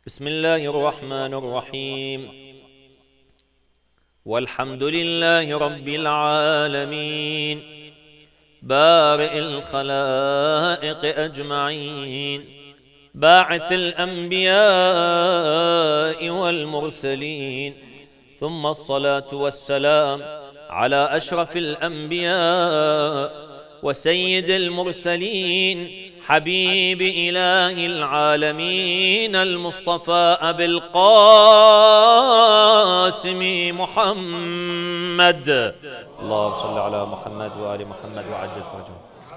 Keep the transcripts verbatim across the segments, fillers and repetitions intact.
بسم الله الرحمن الرحيم. والحمد لله رب العالمين بارئ الخلائق أجمعين باعث الأنبياء والمرسلين، ثم الصلاة والسلام على أشرف الأنبياء وسيد المرسلين حبيب إله العالمين المصطفى أبي القاسم محمد. اللهم صل على محمد وآل محمد وعجل فرجهم،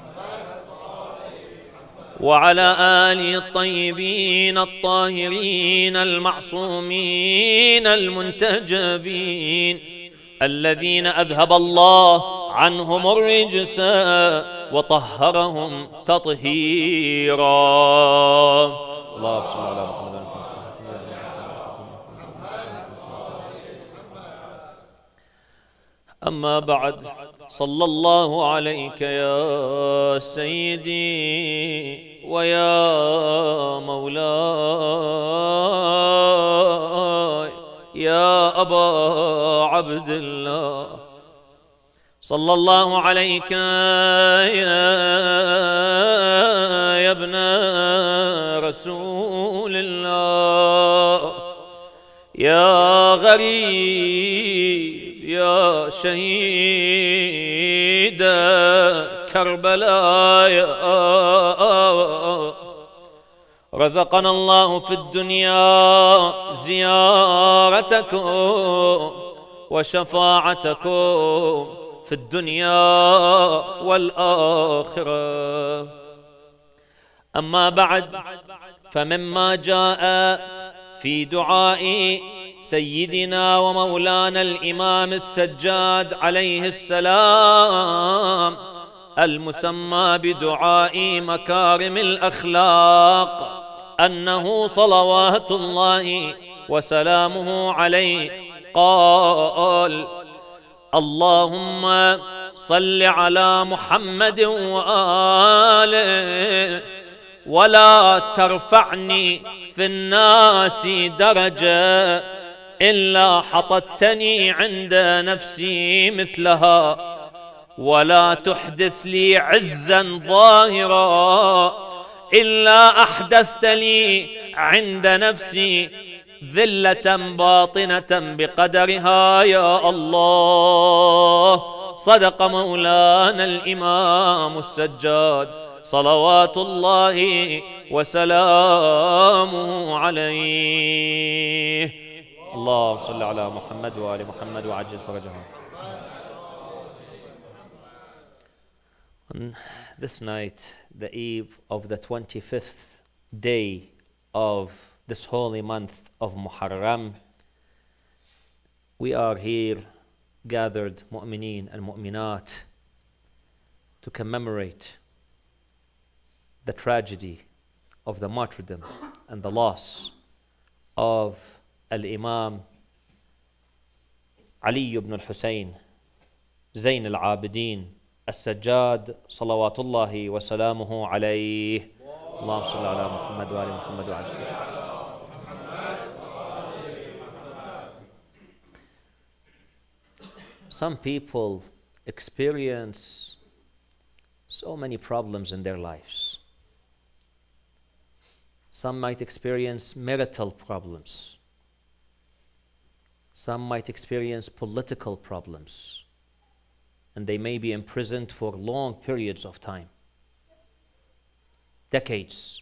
وعلى آله الطيبين الطاهرين المعصومين المنتجبين الذين أذهب الله عنهم الرجس وطهرهم تطهيرا. اللهم صل على محمد. أما بعد، صلى الله عليك يا سيدي ويا مولاي يا أبا عبد الله، صلى الله عليك يا ابن رسول الله، يا غريب يا شهيد كربلاء، رزقنا الله في الدنيا زيارتكم وشفاعتكم في الدنيا والآخرة. أما بعد، فمما جاء في دعاء سيدنا ومولانا الإمام السجاد عليه السلام المسمى بدعاء مكارم الأخلاق، أنه صلوات الله وسلامه عليه قال: اللهم صل على محمد وآله ولا ترفعني في الناس درجة إلا حطتني عند نفسي مثلها، ولا تحدث لي عزا ظاهرا إلا أحدثت لي عند نفسي ذلة باطنة بقدرها يا الله. صدق مولانا الإمام السجاد صلوات الله وسلامه عليه. اللهم صل على محمد وآل محمد وعجل فرجهم. On this night, the eve of the twenty-fifth day of this holy month of Muharram, we are here gathered, mu'mineen and mu'minat, to commemorate the tragedy of the martyrdom and the loss of Al-Imam Ali ibn al-Hussein Zayn al-Abidin As-Sajjad salawatullahi wa salamuhu alayhi. Allahumma salli ala Muhammad wa ali Muhammad wa ajli. Some people experience so many problems in their lives. Some might experience marital problems. Some might experience political problems, and they may be imprisoned for long periods of time, decades.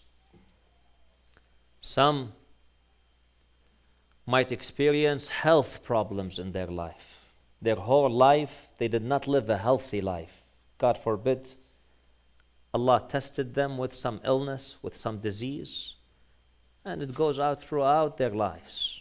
Some might experience health problems in their life. Their whole life, they did not live a healthy life. God forbid, Allah tested them with some illness, with some disease, and it goes out throughout their lives.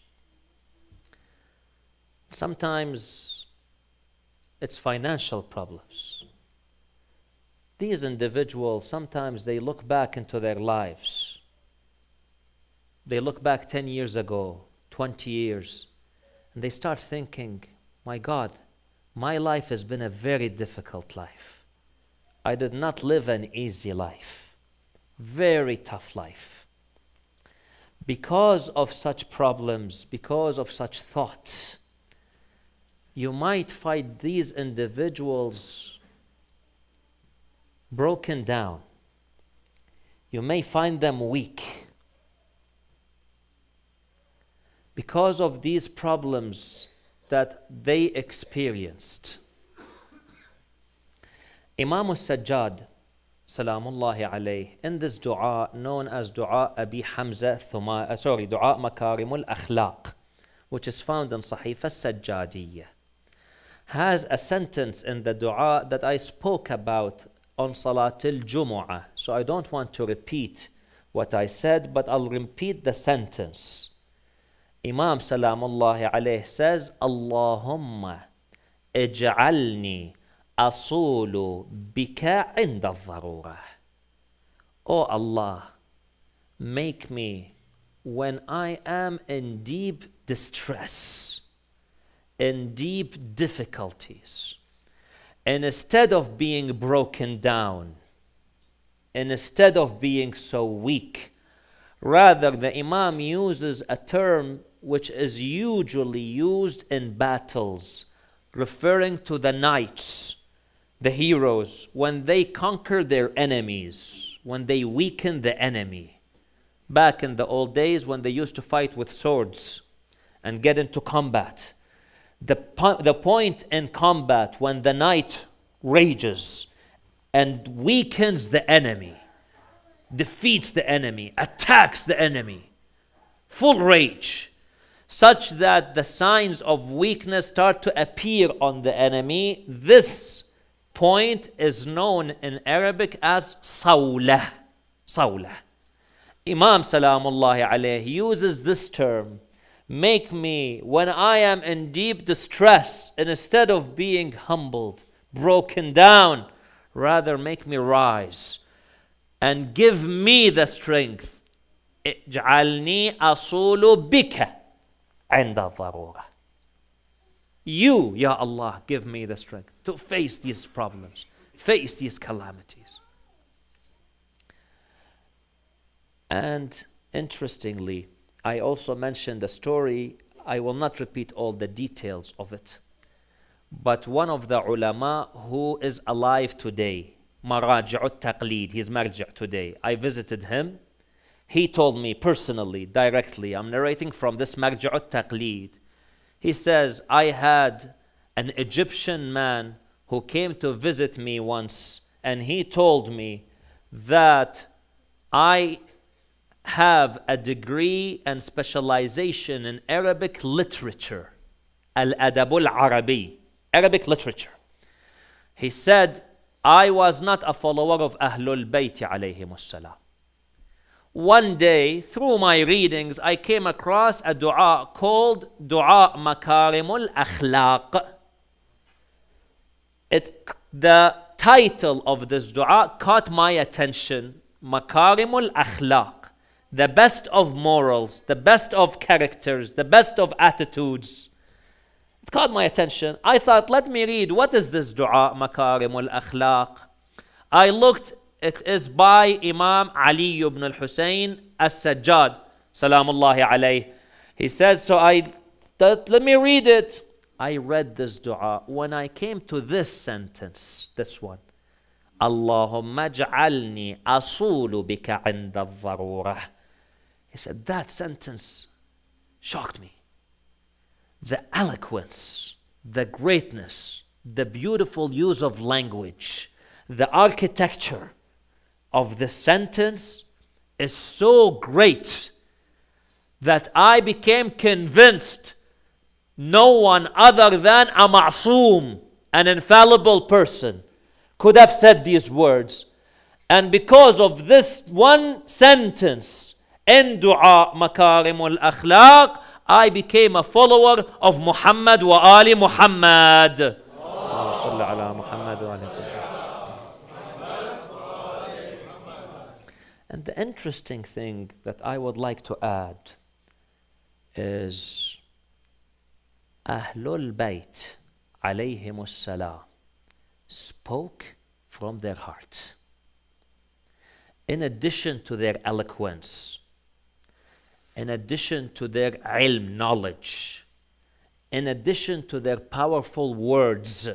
Sometimes it's financial problems. These individuals, sometimes they look back into their lives. They look back ten years ago, twenty years, and they start thinking, my God, my life has been a very difficult life. I did not live an easy life. Very tough life. because of such problems, because of such thought, you might find these individuals broken down. You may find them weak. Because of these problems that they experienced. Imam As-Sajjad, Salamullahi alayh, in this dua known as Dua Abi Hamza Thuma, uh, sorry, Dua Makarimul Akhlaq, which is found in Sahih As-Sajjadiyya, has a sentence in the dua that I spoke about on Salatul Jumu'ah. So I don't want to repeat what I said, but I'll repeat the sentence. Imam Salamullahi alayh says, Allahumma ij'alni asulu bika inda al-dharura. Oh Allah, make me when I am in deep distress, in deep difficulties, and instead of being broken down, and instead of being so weak, rather the Imam uses a term which is usually used in battles, referring to the knights, the heroes, when they conquer their enemies, when they weaken the enemy. Back in the old days when they used to fight with swords and get into combat. The, po the point in combat when the knight rages and weakens the enemy, defeats the enemy, attacks the enemy, full rage, such that the signs of weakness start to appear on the enemy. This point is known in Arabic as sawlah. Sawlah. Imam Salamullahi alayhi uses this term. Make me when I am in deep distress, and instead of being humbled, broken down, rather make me rise and give me the strength. اجعلني أصول بك عند الضرورة. You, Ya Allah, give me the strength to face these problems, face these calamities. And interestingly, I also mentioned a story. I will not repeat all the details of it. But one of the ulama who is alive today, Maraji' al-Taqlid, he's marji' today. I visited him. He told me personally, directly, I'm narrating from this Marji' al-Taqlid. He says, I had an Egyptian man who came to visit me once, and he told me that I have a degree and specialization in Arabic literature, Al-Adab al-Arabi, Arabic literature. He said, I was not a follower of Ahlul Bayt alayhim as-salam. One day, through my readings, I came across a dua called Dua Makarimul Akhlaq. It, the title of this dua caught my attention, Makarimul Akhlaq. The best of morals, the best of characters, the best of attitudes. It caught my attention. I thought, let me read, what is this dua, Makarimul Akhlaq? I looked, it is by Imam Ali ibn al-Husayn As-Sajjad, Salamullahi alayh. He says, so I thought, let me read it. I read this dua. When I came to this sentence, this one, Allahumma ja'alni asulu bika inda al-dharura. He said, that sentence shocked me. The eloquence, the greatness, the beautiful use of language, the architecture of the sentence is so great that I became convinced no one other than a ma'soom, an infallible person, could have said these words. And because of this one sentence, in Dua Makarimul Akhlaq, I became a follower of Muhammad wa Ali Muhammad. And the interesting thing that I would like to add is Ahlul Bayt alayhim as-salam spoke from their heart. In addition to their eloquence, in addition to their ilm, knowledge, in addition to their powerful words,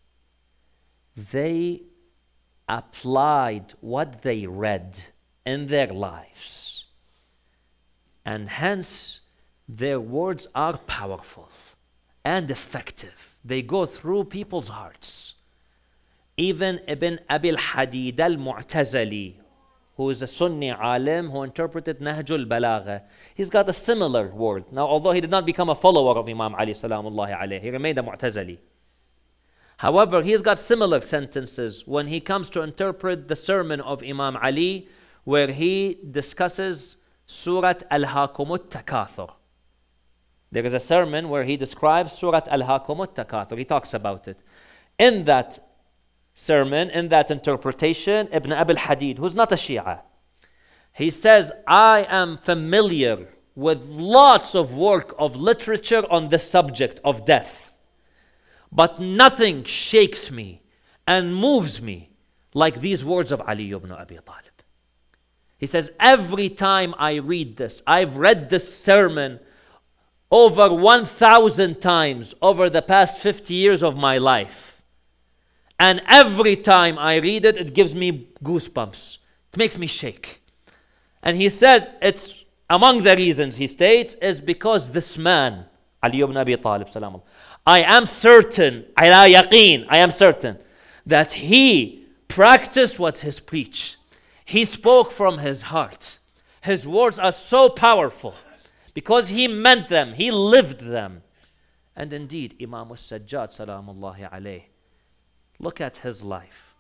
they applied what they read in their lives. And hence, their words are powerful and effective. They go through people's hearts. Even Ibn Abi al-Hadid al-Mu'tazili, who is a Sunni alim who interpreted Nahjul Balagha, he's got a similar word. Now, although he did not become a follower of Imam Ali salamullahi alayhi, he remained a Mu'tazili. However, he's got similar sentences when he comes to interpret the sermon of Imam Ali, where he discusses Surat Al-Hakumut Takathur. There is a sermon where he describes Surat Al-Hakumut Takathur. He talks about it. In that sermon, in that interpretation, Ibn Abi al-Hadid, who's not a Shia, he says, I am familiar with lots of work of literature on the subject of death, but nothing shakes me and moves me like these words of Ali ibn Abi Talib. He says, every time I read this, I've read this sermon over one thousand times over the past fifty years of my life. And every time I read it, it gives me goosebumps. It makes me shake. And he says, it's among the reasons, he states, is because this man, Ali ibn Abi Talib, salam, I am certain, ala yaqeen, I am certain, that he practiced what he preached. He spoke from his heart. His words are so powerful because he meant them, he lived them. And indeed, Imam As-Sajjad, salamullahi alayhi, look at his life.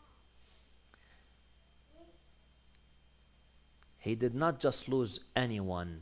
He did not just lose anyone.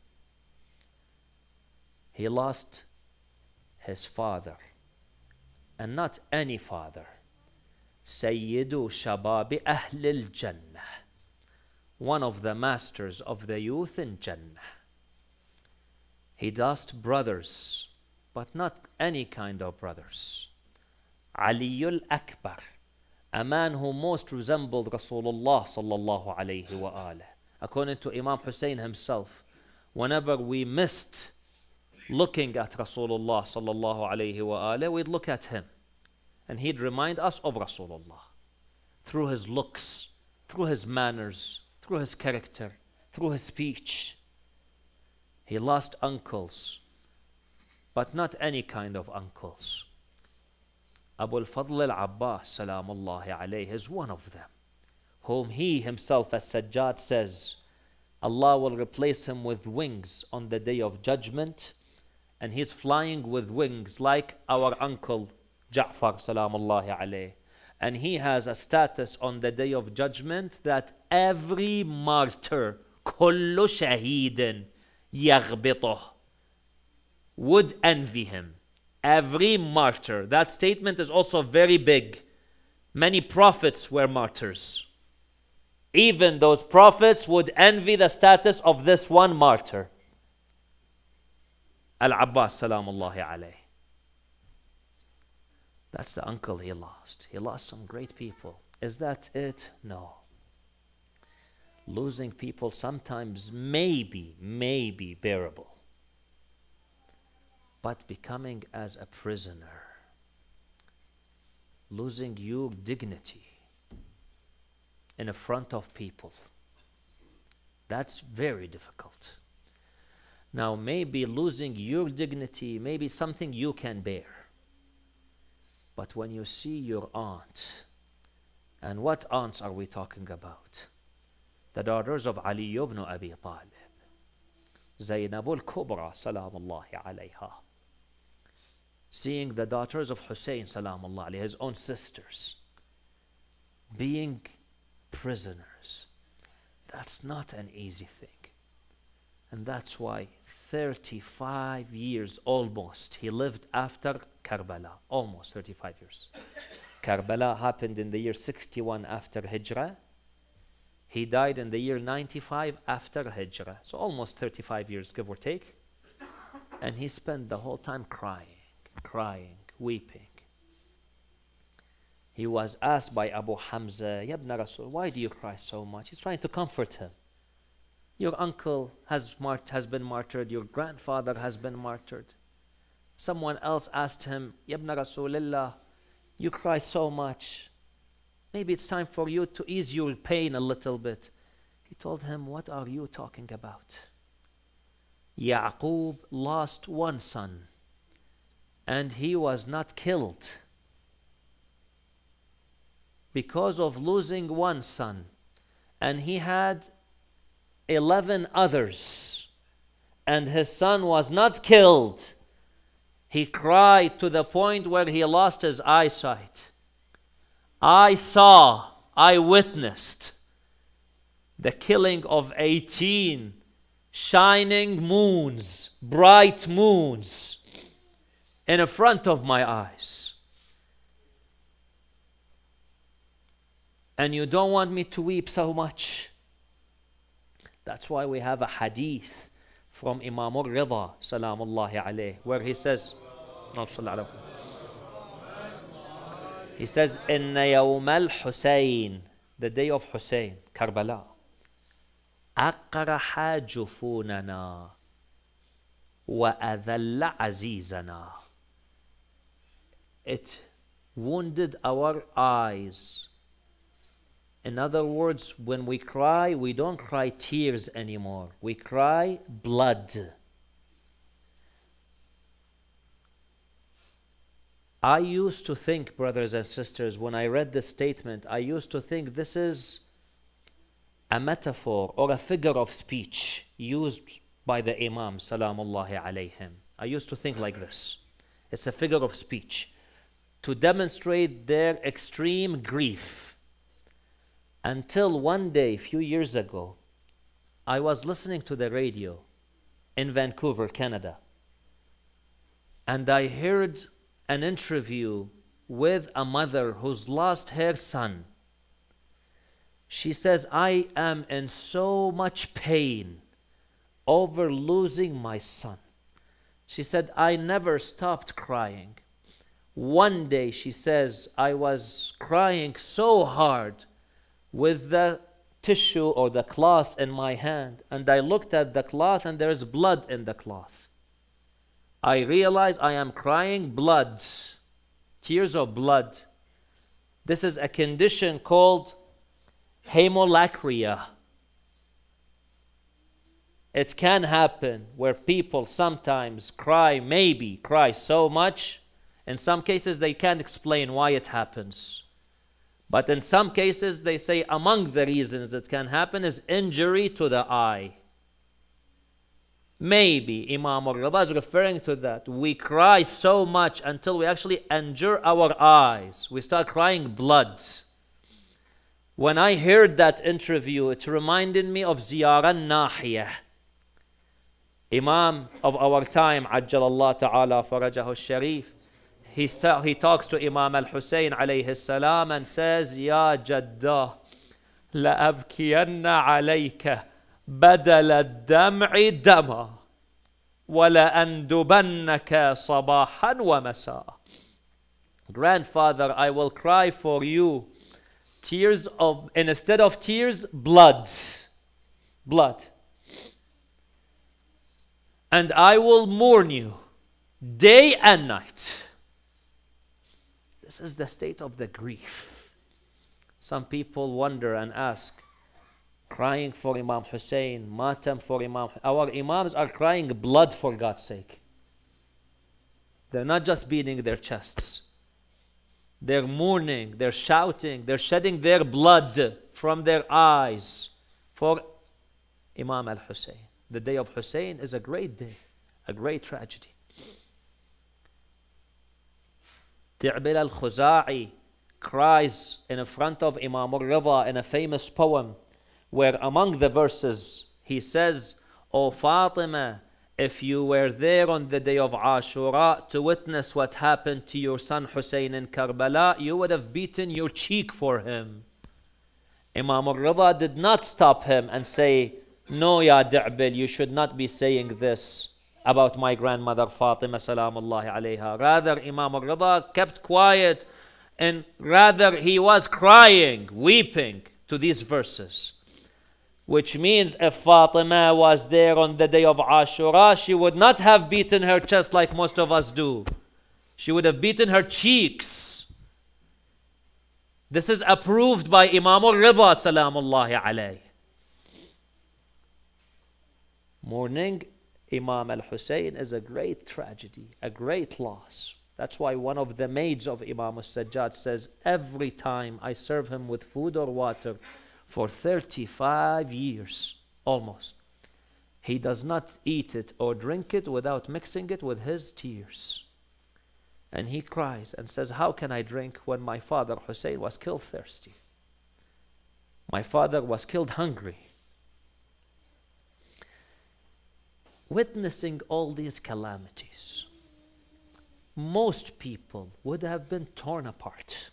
He lost his father. And not any father. Sayyidu Shababi Ahlil Jannah. One of the masters of the youth in Jannah. He lost brothers, but not any kind of brothers. Aliyul Akbar, a man who most resembled Rasulullah sallallahu alayhi wa alayhi. According to Imam Hussein himself, whenever we missed looking at Rasulullah sallallahu alayhi wa alayhi, we'd look at him. And he'd remind us of Rasulullah. Through his looks, through his manners, through his character, through his speech. He lost uncles, but not any kind of uncles. Abu al-Fadl al-Abbas, salamullahi alayhi, is one of them, whom he himself, As-Sajjad, says, Allah will replace him with wings on the day of judgment, and he's flying with wings like our uncle Ja'far, salamullahi alayhi. And he has a status on the day of judgment that every martyr, kullu shahidin yaghbituh, would envy him. Every martyr. That statement is also very big. Many prophets were martyrs. Even those prophets would envy the status of this one martyr. Al-Abbas, salamullahi alayhi. That's the uncle he lost. He lost some great people. Is that it? No. Losing people sometimes may be, may be bearable. But becoming as a prisoner, losing your dignity in front of people, that's very difficult. Now, maybe losing your dignity may be something you can bear. But when you see your aunt, and what aunts are we talking about? The daughters of Ali ibn Abi Talib, Zaynab al-Kubra, salamullahi alayha. Seeing the daughters of Hussein, salamullahi alayhi, his own sisters, being prisoners, that's not an easy thing. And that's why thirty-five years almost he lived after Karbala, almost thirty-five years. Karbala happened in the year sixty-one after Hijrah. He died in the year ninety-five after Hijrah. So almost thirty-five years, give or take. And he spent the whole time crying, crying, weeping. He was asked by Abu Hamza, Ya ibn Rasul, why do you cry so much? He's trying to comfort him. Your uncle has, mart has been martyred. Your grandfather has been martyred. Someone else asked him, Yabna Rasulillah, you cry so much. Maybe it's time for you to ease your pain a little bit. He told him, what are you talking about? Yaqub lost one son, and he was not killed. Because of losing one son, and he had eleven others, and his son was not killed. He cried to the point where he lost his eyesight. I saw, I witnessed the killing of eighteen shining moons, bright moons, in front of my eyes. And you don't want me to weep so much. That's why we have a hadith from Imam Ar-Rida, salamullahi alayh, where he says, he says, Inna yawm al-Husayn, the day of Hussein, Karbala, أقرح جفوننا وأذل عزيزنا. It wounded our eyes. In other words, when we cry, we don't cry tears anymore. We cry blood. I used to think, brothers and sisters, when I read this statement, I used to think this is a metaphor or a figure of speech used by the Imam, salamullahi alayhim. I used to think like this. It's a figure of speech to demonstrate their extreme grief. Until one day, a few years ago, I was listening to the radio in Vancouver, Canada, and I heard an interview with a mother who's lost her son. She says, I am in so much pain over losing my son. She said, I never stopped crying. One day, she says, I was crying so hard with the tissue or the cloth in my hand, and I looked at the cloth and there's blood in the cloth. I realized I am crying blood, tears of blood. This is a condition called hemolacria. It can happen where people sometimes cry, maybe cry so much. In some cases, they can't explain why it happens. But in some cases, they say among the reasons it can happen is injury to the eye. Maybe Imam Ar-Rida is referring to that. We cry so much until we actually injure our eyes. We start crying blood. When I heard that interview, it reminded me of Ziyara Nahiyah, Imam of our time, Ajjalallah Ta'ala Farajahu Sharif. He, he talks to Imam Al-Hussein alayhi salam and says, Ya Jaddah, لأبكين عليك بدل الدمع دما ولأندبنك صباحا ومساء. Grandfather, I will cry for you tears of, and instead of tears, blood. Blood. And I will mourn you day and night. This is the state of the grief. Some people wonder and ask, crying for Imam Hussein, matam for Imam. Our Imams are crying blood for God's sake. They're not just beating their chests. They're mourning, they're shouting, they're shedding their blood from their eyes for Imam Al-Hussein. The day of Hussein is a great day, a great tragedy. Ti'bil al-Khuza'i cries in front of Imam Ar-Rida in a famous poem where among the verses he says, O Fatima, if you were there on the day of Ashura to witness what happened to your son Hussein in Karbala, you would have beaten your cheek for him. Imam Ar-Rida did not stop him and say, no, Ya Di'bil, you should not be saying this about my grandmother Fatima salamullahi alayha. Rather, Imam Ar-Rida kept quiet, and rather he was crying, weeping to these verses. Which means if Fatima was there on the day of Ashura, she would not have beaten her chest like most of us do. She would have beaten her cheeks. This is approved by Imam Al-Rida salamullahi alayhi. Mourning Imam Al-Hussein is a great tragedy, a great loss. That's why one of the maids of Imam As-Sajjad says, every time I serve him with food or water for thirty-five years, almost, he does not eat it or drink it without mixing it with his tears. And he cries and says, how can I drink when my father Hussein was killed thirsty? My father was killed hungry. Witnessing all these calamities, most people would have been torn apart.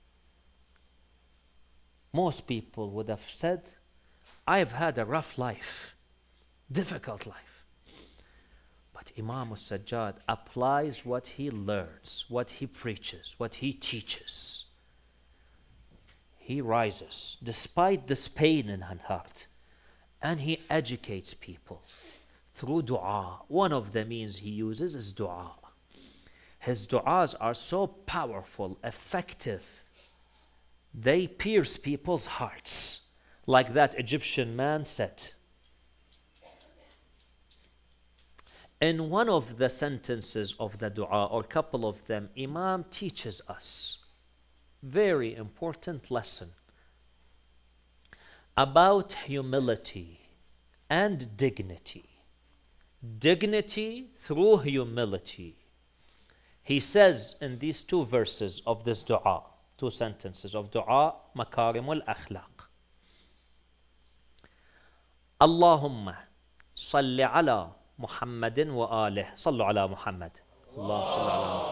Most people would have said, I've had a rough life, difficult life. But Imam As-Sajjad applies what he learns, what he preaches, what he teaches. He rises despite this pain in his heart, and he educates people through dua. One of the means he uses is dua. His du'as are so powerful, effective. They pierce people's hearts, like that Egyptian man said. In one of the sentences of the dua, or a couple of them, Imam teaches us very important lesson about humility and dignity. Dignity through humility. He says in these two verses of this dua, two sentences of dua, Makarim al-Akhlaq. Allahumma salli ala Muhammadin wa alih. Sallu ala Muhammad. Allah salli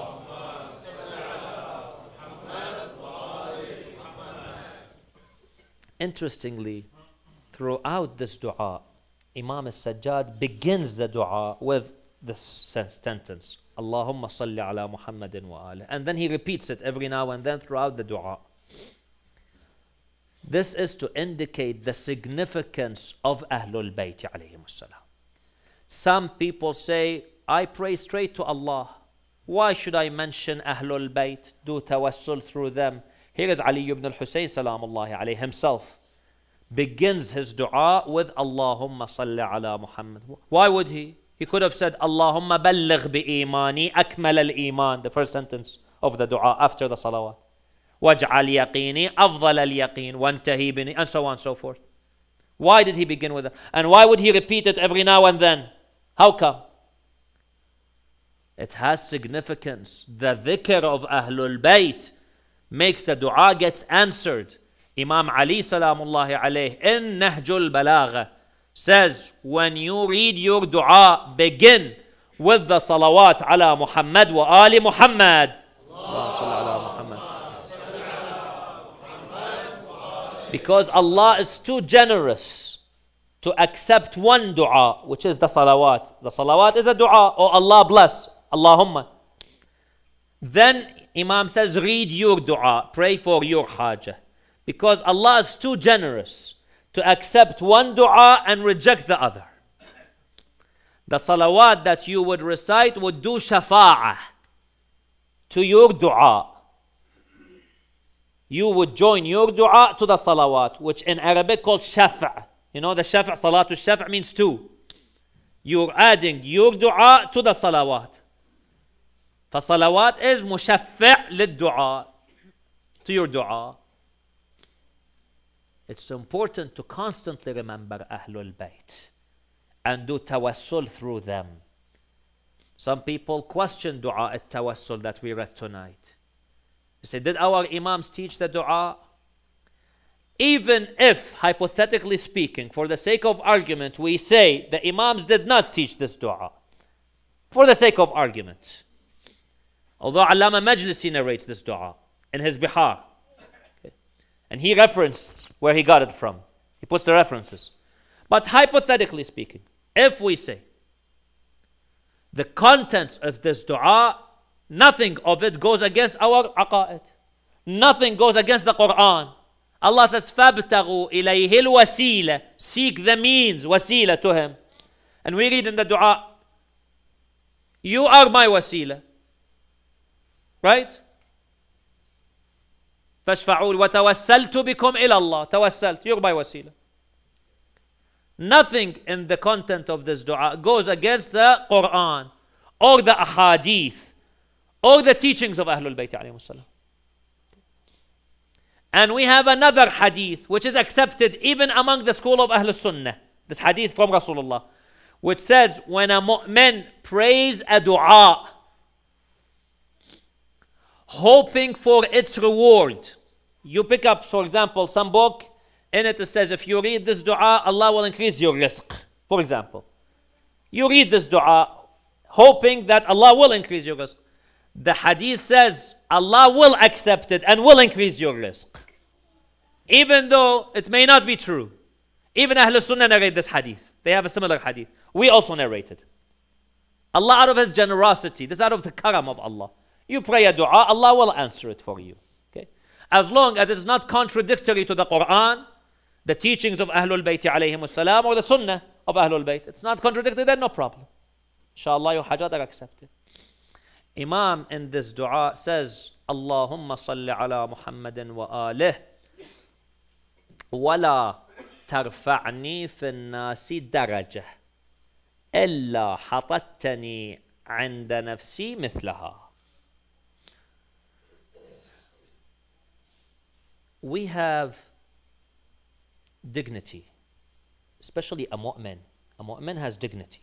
ala Muhammad. Interestingly, throughout this dua, Imam As-Sajjad begins the dua with this sentence, Allahumma salli ala Muhammadin wa alih. And then he repeats it every now and then throughout the dua. This is to indicate the significance of Ahlul Bayt alayhim as-salam. Some people say, I pray straight to Allah. Why should I mention Ahlul Bayt, do tawassul through them? Here is Ali ibn al-Husayn salamullahi alayhi himself. Begins his dua with Allahumma salli ala Muhammad. Why would he? He could have said Allahumma balligh bi imani akmal al-iman, the first sentence of the dua after the salawat. Waj'al yaqini afdal al-yaqin wantahi bini, and so on and so forth. Why did he begin with that? And why would he repeat it every now and then? How come? It has significance. The dhikr of Ahlul Bayt makes the dua gets answered. Imam Ali salamullahi alayhi in Nahjul Balagha says, when you read your dua, begin with the salawat ala Muhammad wa ali Muhammad. Because Allah is too generous to accept one dua, which is the salawat. The salawat is a dua, oh Allah bless, Allahumma. Then Imam says, read your dua, pray for your hajah. Because Allah is too generous to accept one dua and reject the other. The salawat that you would recite would do shafa'ah to your dua. You would join your dua to the salawat, which in Arabic called shafa'. You know the shafa', salatul shafa' means two. You're adding your dua to the salawat. فصلوات is مشفع للدعاء, to your dua. It's important to constantly remember Ahlul Bayt and do tawassul through them. Some people question dua at tawassul that we read tonight. They say, did our Imams teach the dua? Even if, hypothetically speaking, for the sake of argument, we say the Imams did not teach this dua, for the sake of argument. Although Allama Majlisi narrates this dua in his Bihar. Okay. And he referenced where he got it from. He puts the references. But hypothetically speaking, if we say the contents of this dua, nothing of it goes against our aqa'id. Nothing goes against the Quran. Allah says, فَابْتَغُوا إِلَيْهِ الْوَسِيلَةِ. Seek the means, wasila, to him. And we read in the dua, you are my wasila. Right? فَاشْفَعُوا وَتَوَسَّلْتُ بِكُمْ إِلَى اللَّهِ. Tawassalt, you're my wasila. Nothing in the content of this dua goes against the Quran or the ahadith or the teachings of Ahlul Bayt alayhim salam. And we have another hadith which is accepted even among the school of Ahlul Sunnah. This hadith from Rasulullah, which says when a mu'min prays a dua hoping for its reward. You pick up, for example, some book, in it it says if you read this dua, Allah will increase your rizq. For example, you read this dua hoping that Allah will increase your rizq. The hadith says Allah will accept it and will increase your rizq. Even though it may not be true. Even Ahlul Sunnah narrate this hadith. They have a similar hadith. We also narrate it. Allah, out of His generosity, this is out of the karam of Allah. You pray a dua, Allah will answer it for you. Okay? As long as it is not contradictory to the Quran, the teachings of Ahlul Bayt alayhim salam, or the Sunnah of Ahlul Bayt, it's not contradictory, then no problem. Inshallah, your hajat are accepted. Imam in this dua says, Allahumma salli ala Muhammadin wa alih, ولا ترفعني في الناس درجة إلا حطتني عند نفسي مثلها. We have dignity, especially a mu'min. A mu'min has dignity.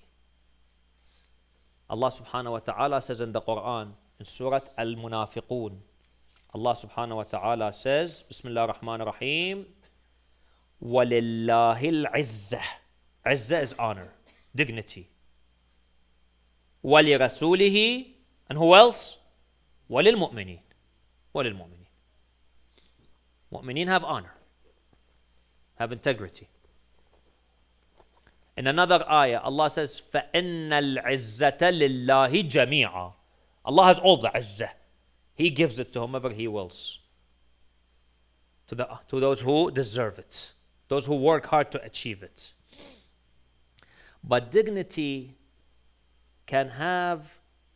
Allah subhanahu wa ta'ala says in the Quran, in Surah Al-Munafiqun, Allah subhanahu wa ta'ala says, Bismillah ar-Rahman ar-Rahim, وَلِلَّهِ الْعِزَّةِ. Izzah is honor, dignity. وَلِرَسُولِهِ, and who else? وَلِلْمُؤْمِنِينَ. وَلِلْمُؤْمِنِينَ. Mu'mineen have honor, have integrity. In another ayah, Allah says, فَإِنَّ الْعِزَّةَ لِلَّهِ جَمِيعًا. Allah has all the izzah. He gives it to whomever He wills. To, the, to those who deserve it. Those who work hard to achieve it. But dignity can have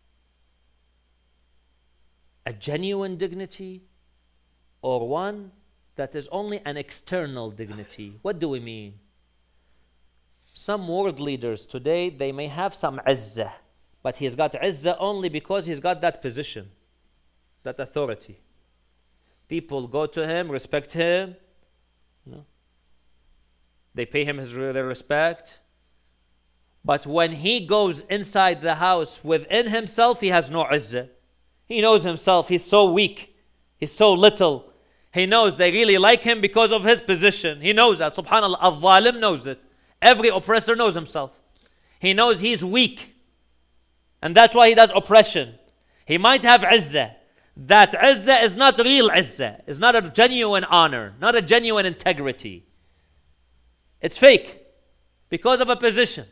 a genuine dignity or one that is only an external dignity. What do we mean? Some world leaders today, they may have some izzah, but he's got izzah only because he's got that position, that authority. People go to him, respect him, you know. They pay him his their respect. But when he goes inside the house within himself, he has no izzah. He knows himself, he's so weak, he's so little. He knows they really like him because of his position. He knows that. Subhanallah, al-zalim knows it. Every oppressor knows himself. He knows he's weak. And that's why he does oppression. He might have izzah. That izzah is not real izzah. It's not a genuine honor, not a genuine integrity. It's fake because of a position.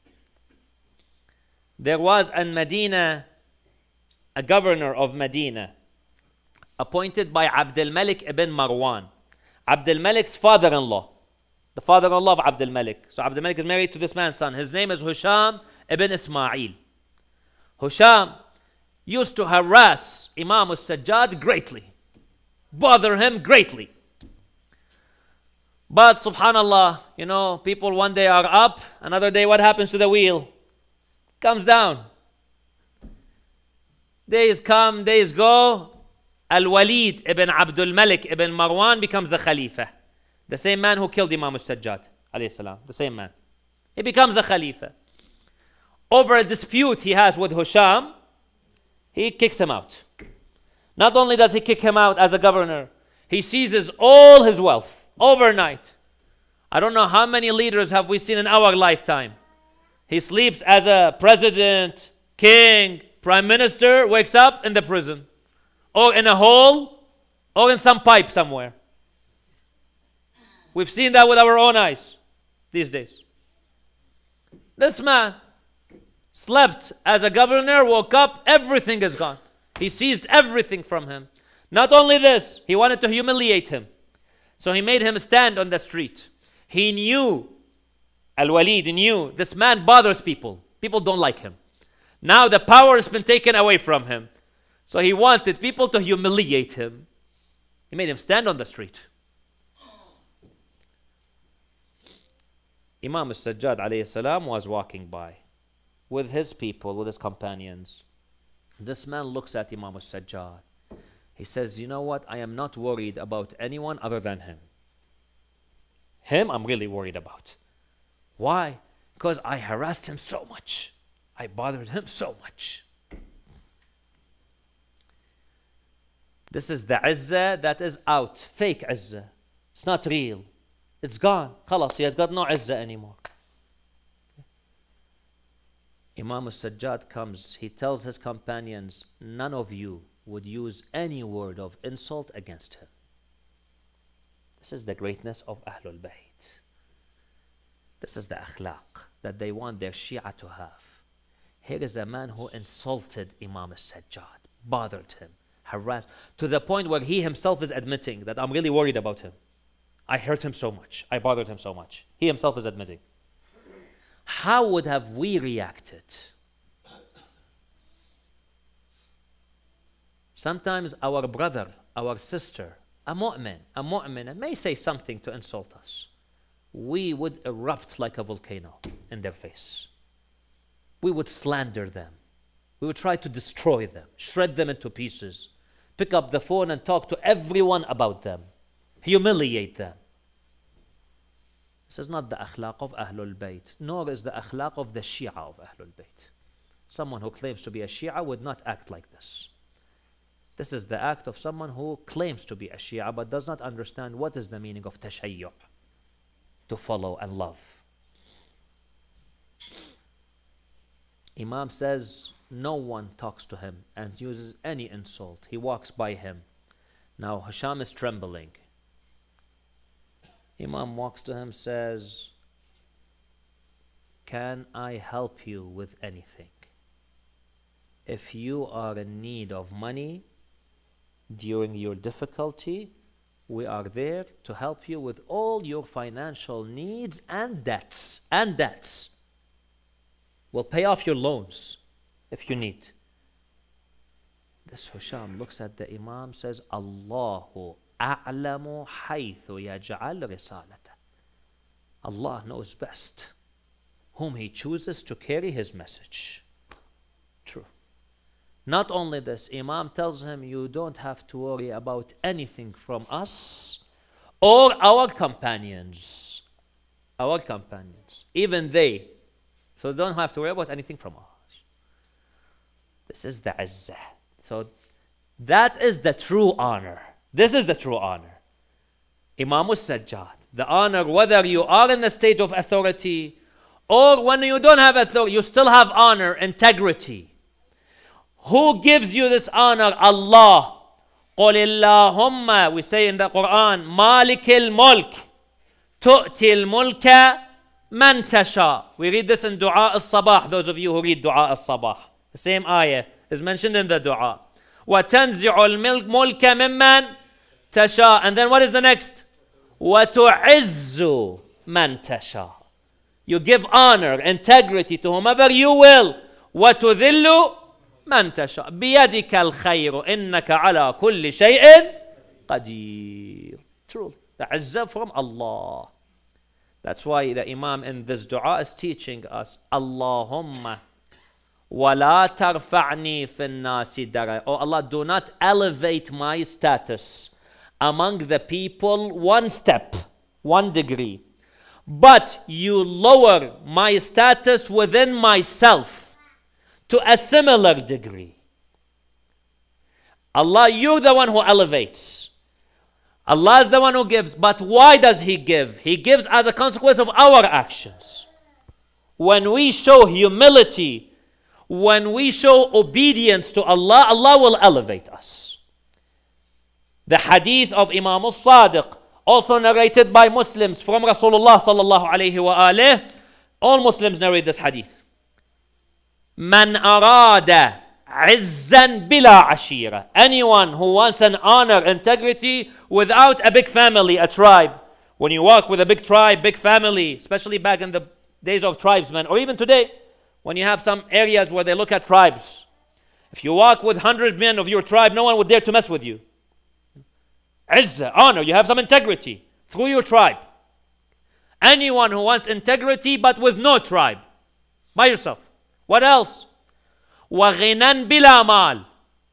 There was in Medina a governor of Medina appointed by Abdul Malik ibn Marwan. Abdul Malik's father-in-law. The father-in-law of Abdul Malik. So Abdul Malik is married to this man's son. His name is Husham ibn Ismail. Husham used to harass Imam As-Sajjad greatly. Bother him greatly. But subhanallah, you know, people one day are up, another day what happens to the wheel? Comes down. Days come, days go. Al-Walid ibn Abdul Malik ibn Marwan becomes the Khalifa. The same man who killed Imam As-Sajjad, alayhi salam. The same man. He becomes the Khalifa. Over a dispute he has with Husham, he kicks him out. Not only does he kick him out as a governor, he seizes all his wealth overnight. I don't know how many leaders have we seen in our lifetime. He sleeps as a president, king, prime minister, wakes up in the prison. Or in a hole, or in some pipe somewhere. We've seen that with our own eyes these days. This man slept as a governor, woke up, everything is gone. He seized everything from him. Not only this, he wanted to humiliate him. So he made him stand on the street. He knew, Al-Walid knew, this man bothers people. People don't like him. Now the power has been taken away from him. So he wanted people to humiliate him. He made him stand on the street. Imam As-Sajjad alayhi salam was walking by with his people, with his companions. This man looks at Imam As-Sajjad. He says, you know what? I am not worried about anyone other than him. Him, I'm really worried about. Why? Because I harassed him so much. I bothered him so much. This is the izzah that is out. Fake izzah. It's not real. It's gone. Khalas, he has got no izzah anymore. Imam As-Sajjad comes. He tells his companions, none of you would use any word of insult against him. This is the greatness of Ahlul Bayt. This is the akhlaq that they want their Shia to have. Here is a man who insulted Imam As-Sajjad, bothered him, harassed, to the point where he himself is admitting that I'm really worried about him. I hurt him so much. I bothered him so much. He himself is admitting. How would have we reacted? Sometimes our brother, our sister, a mu'min, a mu'min may say something to insult us. We would erupt like a volcano in their face. We would slander them. We would try to destroy them, shred them into pieces, pick up the phone and talk to everyone about them, humiliate them. This is not the akhlaq of Ahlul Bayt, nor is the akhlaq of the Shia of Ahlul Bayt. Someone who claims to be a Shia would not act like this. This is the act of someone who claims to be a Shia but does not understand what is the meaning of tashayyu', to follow and love. Imam says no one talks to him and uses any insult. He walks by him. Now Hisham is trembling. Imam walks to him, says, can I help you with anything? If you are in need of money during your difficulty, we are there to help you with all your financial needs and debts. And debts. We'll pay off your loans if you need. This Hisham looks at the Imam, says, Allahu a'lamu haythu yaj'al risalata. Allah knows best whom He chooses to carry His message. True. Not only this, Imam tells him, you don't have to worry about anything from us or our companions. Our companions. Even they. So don't have to worry about anything from us. This is the izzah. So that is the true honor. This is the true honor. Imam As-Sajjad. The honor, whether you are in the state of authority or when you don't have authority, you still have honor, integrity. Who gives you this honor? Allah. قُلِ اللَّهُمَّ, we say in the Quran, مَالِكِ الْمُلْكِ تُؤْتِي الْمُلْكَ مَنْ تَشَاءُ. We read this in Dua As-Sabah, those of you who read Dua As-Sabah. The same ayah is mentioned in the Dua. وَتَنْزِعُ الْمُلْكَ مِمَّنْ تَشَاءُ. And then what is the next? وَتُعِزُّ مَنْ تَشَاءُ. You give honor, integrity to whomever you will. وَتُذِلُّ مَنْ تَشَاءُ. بِيَدِكَ الْخَيْرُ إِنَّكَ عَلَى كُلِّ شَيْءٍ قَدِيرٌ. True. The izzah from Allah. That's why the Imam in this dua is teaching us, Allahumma وَلَا تَرْفَعْنِي فِي النَّاسِ دَرَجَةً. Oh Allah, do not elevate my status among the people one step, one degree. But you lower my status within myself to a similar degree. Allah, you're the one who elevates. Allah is the one who gives. But why does He give? He gives as a consequence of our actions. When we show humility, when we show obedience to Allah, Allah will elevate us. The hadith of Imam As-Sadiq, also narrated by Muslims from Rasulullah sallallahu alayhi wa alayhi. All Muslims narrate this hadith. Man arada عزا بلا عشيرة. Anyone who wants an honor, integrity without a big family, a tribe. When you walk with a big tribe, big family, especially back in the days of tribesmen, or even today, when you have some areas where they look at tribes. If you walk with one hundred men of your tribe, no one would dare to mess with you. Izzah, honor, you have some integrity through your tribe. Anyone who wants integrity but with no tribe, by yourself. What else? وَغِنًا بِلَا مَالٍ,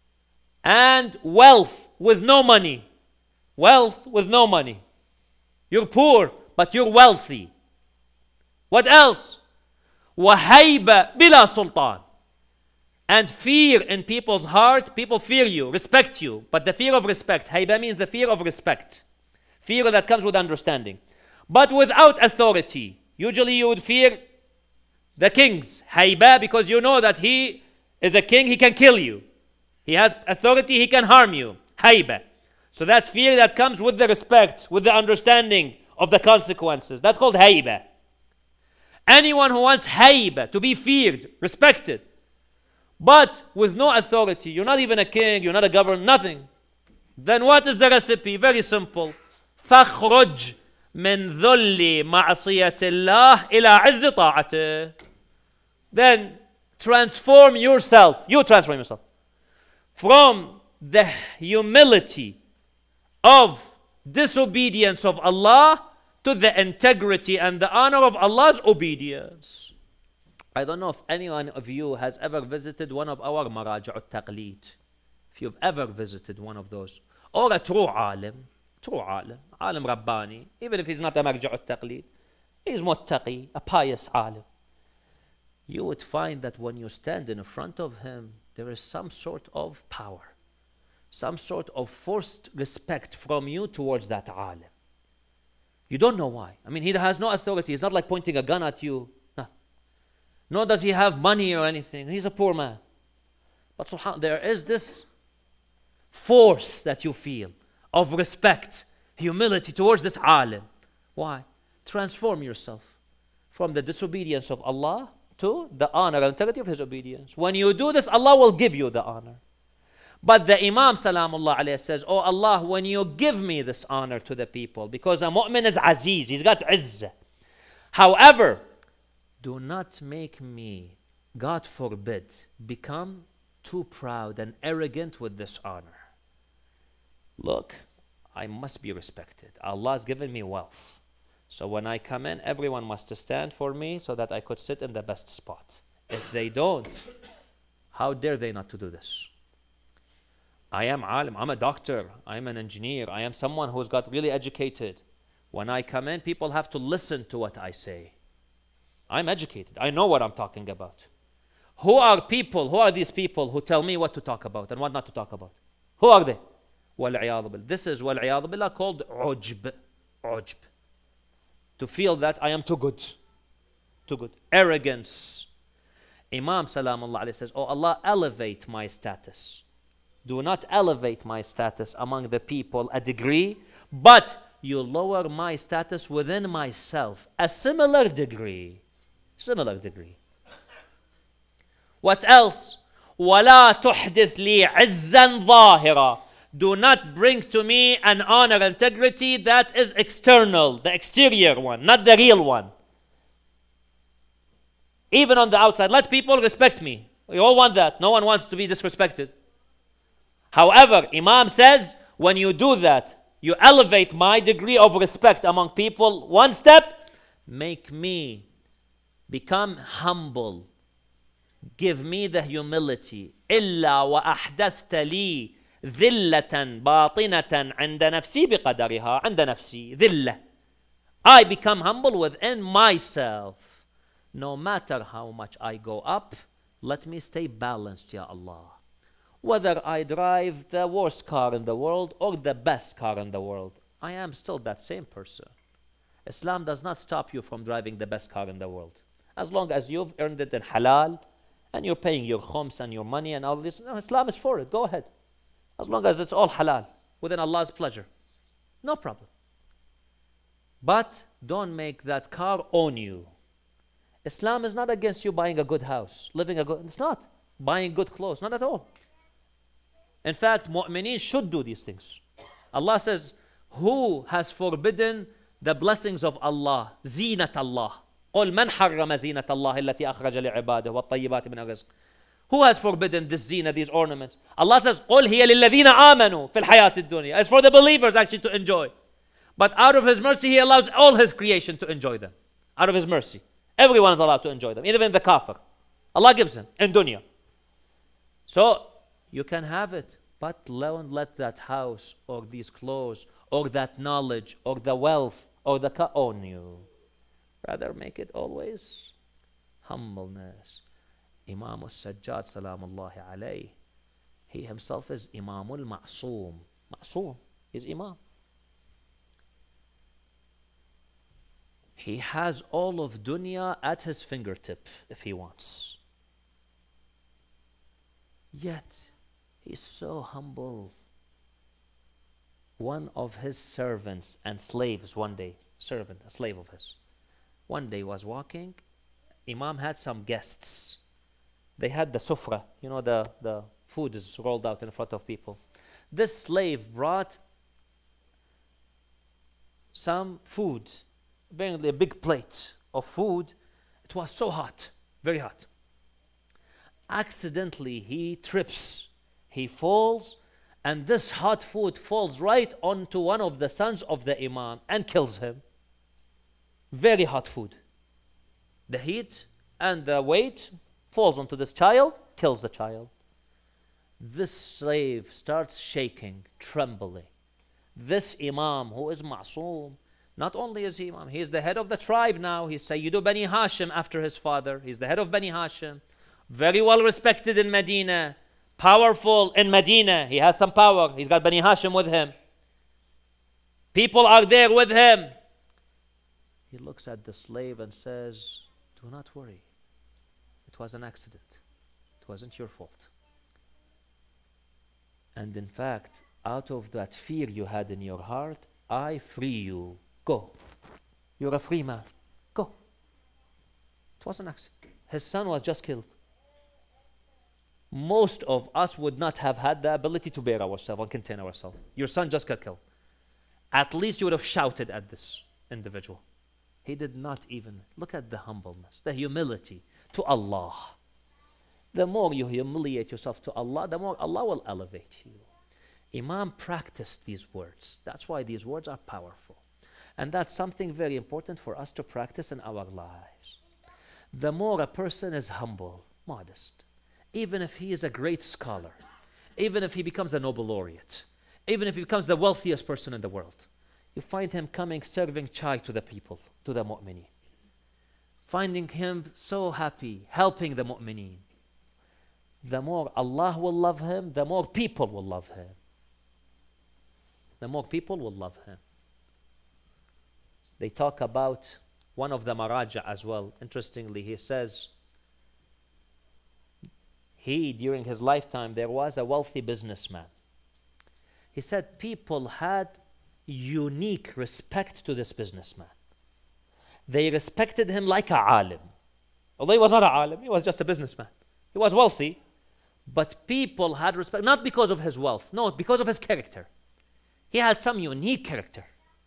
and wealth with no money. Wealth with no money. You're poor, but you're wealthy. What else? وَهَيْبَ بِلَا سُلْطَانٍ, and fear in people's heart. People fear you, respect you, but the fear of respect. Hayba means the fear of respect. Fear that comes with understanding. But without authority. Usually you would fear the kings. Hayba, because you know that he is a king, he can kill you. He has authority, he can harm you. Hayba. So that's fear that comes with the respect, with the understanding of the consequences. That's called hayba. Anyone who wants hayba, to be feared, respected, but with no authority, you're not even a king, you're not a governor, nothing. Then what is the recipe? Very simple. فَخْرُجْ مِنْ ذُلِّ مَعْصِيَةِ اللَّهِ إِلَىٰ عِزِّ طَاعَتِهِ. Then transform yourself, you transform yourself, from the humility of disobedience of Allah to the integrity and the honor of Allah's obedience. I don't know if anyone of you has ever visited one of our Maraja' al-Taqleed. If you've ever visited one of those, or a true alim, true alim, alim Rabbani, even if he's not a Marja' al-Taqleed, he's muttaqi, a pious alim. You would find that when you stand in front of him, there is some sort of power, some sort of forced respect from you towards that alim. You don't know why. I mean, he has no authority. He's not like pointing a gun at you. No. Nor does he have money or anything. He's a poor man. But subhanAllah, there is this force that you feel of respect, humility towards this alim. Why? Transform yourself from the disobedience of Allah to the honor and integrity of his obedience. When you do this, Allah will give you the honor. But the Imam Salamullah alayhi says, oh Allah, when you give me this honor to the people, because a mu'min is aziz, he's got izzah. However, do not make me, God forbid, become too proud and arrogant with this honor. Look, I must be respected. Allah has given me wealth. So when I come in, everyone must stand for me so that I could sit in the best spot. If they don't, how dare they not to do this? I am alim, I'm a doctor, I'm an engineer, I am someone who's got really educated. When I come in, people have to listen to what I say. I'm educated, I know what I'm talking about. Who are people, who are these people who tell me what to talk about and what not to talk about? Who are they? Wal-'iyadhu billah. This is wal-'iyadhu billah called ujb. Ujb. To feel that I am too good. Too good. Arrogance. Imam Salamullah alayhi says, oh Allah, elevate my status. Do not elevate my status among the people a degree, but you lower my status within myself a similar degree. Similar degree. What else? وَلَا تُحْدِثْ لِي عِزًّا ظَاهِرًا. Do not bring to me an honor, integrity that is external, the exterior one, not the real one. Even on the outside, let people respect me. We all want that. No one wants to be disrespected. However, Imam says, when you do that, you elevate my degree of respect among people one step, make me become humble. Give me the humility. إِلَّا وَأَحْدَثْتَ لِي ذِلَّةً بَاطِنَةً عِنْدَ نَفْسِي بِقَدَرِهَا عِنْدَ نَفْسِي ذِلَّة. I become humble within myself. No matter how much I go up, let me stay balanced, Ya Allah. Whether I drive the worst car in the world or the best car in the world, I am still that same person. Islam does not stop you from driving the best car in the world. As long as you've earned it in halal and you're paying your khums and your money and all this, no, Islam is for it. Go ahead. As long as it's all halal, within Allah's pleasure. No problem. But don't make that car own you. Islam is not against you buying a good house, living a good, it's not. buying good clothes. Not at all. In fact, mu'mineen should do these things. Allah says, who has forbidden the blessings of Allah? زينة الله. قل من حرم زينة الله التي أخرج لعباده والطيبات من الرزق. Who has forbidden this zina, these ornaments? Allah says, قل هي للذين آمنوا في الحياة الدنيا. It's for the believers actually to enjoy. But out of His mercy, He allows all His creation to enjoy them. Out of His mercy. Everyone is allowed to enjoy them. Even the kafir. Allah gives them in dunya. So, you can have it. But don't let that house or these clothes or that knowledge or the wealth or the car own you. Rather make it always humbleness. Imam As-Sajjad salamullahi alayhi. He himself is Imamul Ma'soom. Ma'soom is Imam. He has all of dunya at his fingertip if he wants. Yet, he's so humble. One of his servants and slaves one day, servant, a slave of his, one day was walking. Imam had some guests. They had the sufra, you know, the, the food is rolled out in front of people. This slave brought some food, apparently a big plate of food. It was so hot, very hot. Accidentally, he trips, he falls, and this hot food falls right onto one of the sons of the Imam and kills him. Very hot food. The heat and the weight falls onto this child, kills the child. This slave starts shaking, trembling. This Imam, who is Ma'soom, not only is he Imam, he is the head of the tribe now. He's Sayyidu Bani Hashim after his father. He's the head of Bani Hashim. Very well respected in Medina. Powerful in Medina. He has some power. He's got Bani Hashim with him. People are there with him. He looks at the slave and says, do not worry. It was an accident. It wasn't your fault. And in fact, out of that fear you had in your heart, I free you. Go. You're a free man. Go. It was an accident. His son was just killed. Most of us would not have had the ability to bear ourselves and contain ourselves. Your son just got killed. At least you would have shouted at this individual. He did not even. Look at the humbleness, the humility to Allah. The more you humiliate yourself to Allah, the more Allah will elevate you. Imam practiced these words. That's why these words are powerful. And that's something very important for us to practice in our lives. The more a person is humble, modest, even if he is a great scholar, even if he becomes a Nobel laureate, even if he becomes the wealthiest person in the world, you find him coming serving chai to the people, to the mu'mineen. Finding him so happy, helping the mu'mineen. The more Allah will love him, the more people will love him. The more people will love him. They talk about one of the Maraja as well. Interestingly, he says, he, during his lifetime, there was a wealthy businessman. He said people had unique respect to this businessman. They respected him like a alim. Although he was not a alim, he was just a businessman. He was wealthy, but people had respect, not because of his wealth, no, because of his character. He had some unique character.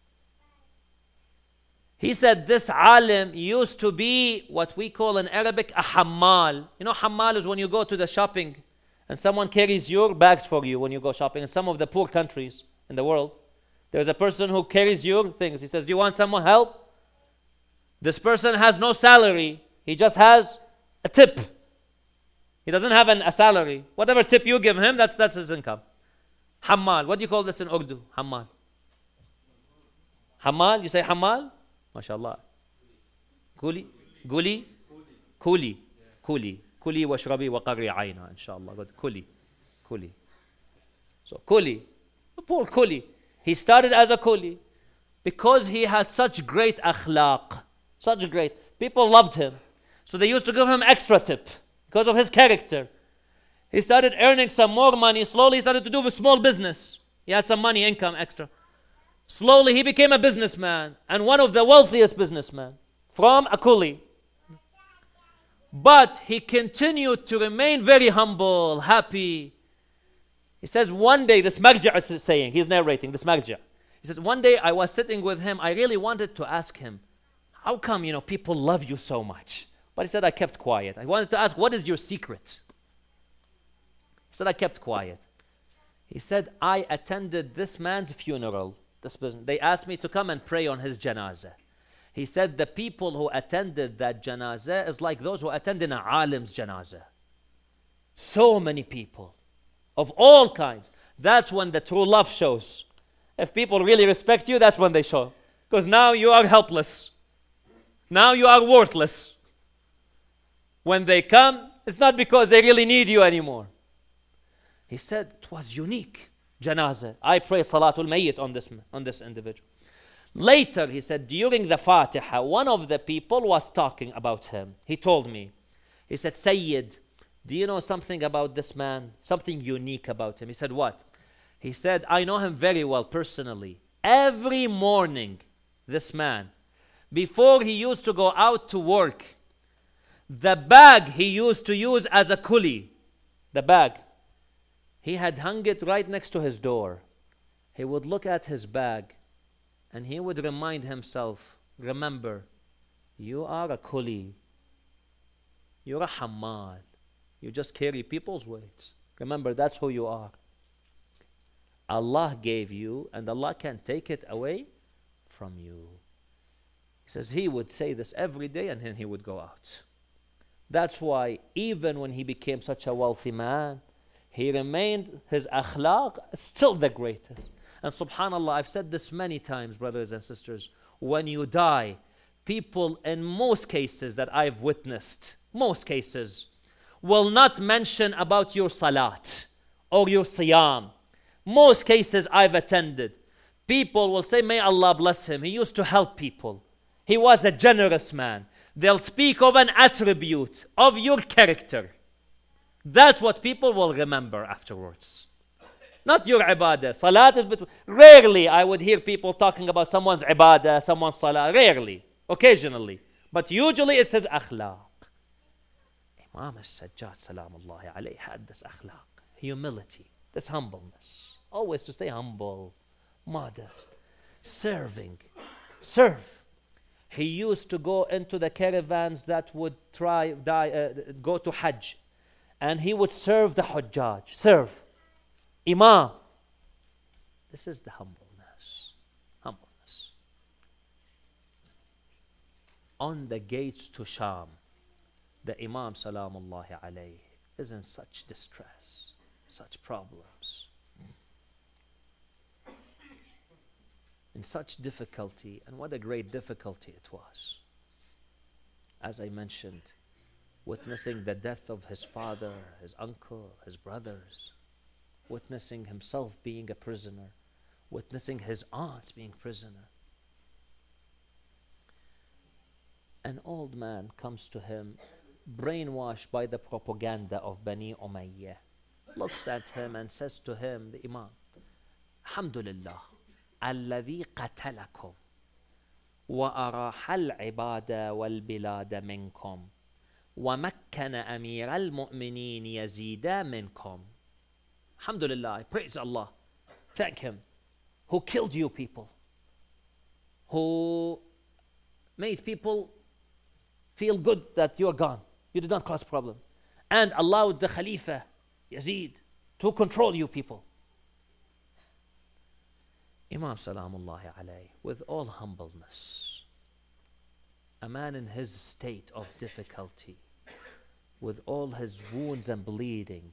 He said this alim used to be what we call in Arabic a hammal. You know, hammal is when you go to the shopping and someone carries your bags for you when you go shopping. In some of the poor countries in the world, there's a person who carries your things. He says, do you want someone help? This person has no salary. He just has a tip. He doesn't have an, a salary. Whatever tip you give him, that's, that's his income. Hammal. What do you call this in Urdu? Hammal. Hammal? You say hammal? MashaAllah. Kuli? Guli? Kuli. Kuli. Kuli wa shrabi wa qari ayna, inshallah. Good. Kuli. Kuli. So, Kuli. A poor Kuli. He started as a Kuli because he had such great akhlaq. Such great. People loved him. So they used to give him extra tip because of his character. He started earning some more money. Slowly he started to do a small business. He had some money, income, extra. Slowly he became a businessman and one of the wealthiest businessmen from a Kuli. But he continued to remain very humble, happy. He says one day, this Marja is saying, he's narrating, this Marja. He says, one day I was sitting with him. I really wanted to ask him, how come, you know, people love you so much? But he said, I kept quiet. I wanted to ask, what is your secret? He said, I kept quiet. He said, I attended this man's funeral. This person, they asked me to come and pray on his janazah. He said, the people who attended that janazah is like those who attended an alim's janazah. So many people of all kinds. That's when the true love shows. If people really respect you, that's when they show. Because now you are helpless. Now you are worthless. When they come, it's not because they really need you anymore. He said it was unique. Janazah. I prayed Salatul Mayyit on this, on this individual. Later, he said, during the Fatiha, one of the people was talking about him. He told me. He said, Sayyid, do you know something about this man? Something unique about him. He said, what? He said, I know him very well personally. Every morning, this man, before he used to go out to work, the bag he used to use as a kuli, the bag, he had hung it right next to his door. He would look at his bag and he would remind himself, remember, you are a kuli. You're a hammal. You just carry people's weights. Remember, that's who you are. Allah gave you, and Allah can take it away from you. He says he would say this every day, and then he would go out. That's why even when he became such a wealthy man, he remained, his akhlaq still the greatest. And subhanAllah, I've said this many times, brothers and sisters, when you die, people in most cases that I've witnessed, most cases, will not mention about your salat or your siyam. Most cases I've attended, people will say, may Allah bless him. He used to help people. He was a generous man. They'll speak of an attribute of your character. That's what people will remember afterwards. Not your ibadah. Salat is between. Rarely I would hear people talking about someone's ibadah, someone's salah. Rarely. Occasionally. But usually it says akhlaq. Imam As-Sajjad, salamullahi alayhi, had this akhlaq, humility, this humbleness. Always to stay humble, modest, serving, serve. He used to go into the caravans that would try, die, uh, go to Hajj, and he would serve the Hujjaj, serve. Imam. This is the humbleness, humbleness. On the gates to Sham, the Imam salamullahi alayhi is in such distress, such problems, in such difficulty, and what a great difficulty it was. As I mentioned, witnessing the death of his father, his uncle, his brothers, witnessing himself being a prisoner, witnessing his aunts being prisoner. An old man comes to him, brainwashed by the propaganda of Bani Umayyah, looks at him and says to him, the Imam, Alhamdulillah, الذي قتلكم وأراح العباد والبلاد منكم ومكن أمير المؤمنين يزيد منكم. Alhamdulillah, I praise Allah. Thank Him who killed you people, who made people feel good that you're gone. You did not cause problem. And allowed the Khalifa, Yazid, to control you people. Imam salamullahi alayhi, with all humbleness, a man in his state of difficulty, with all his wounds and bleeding.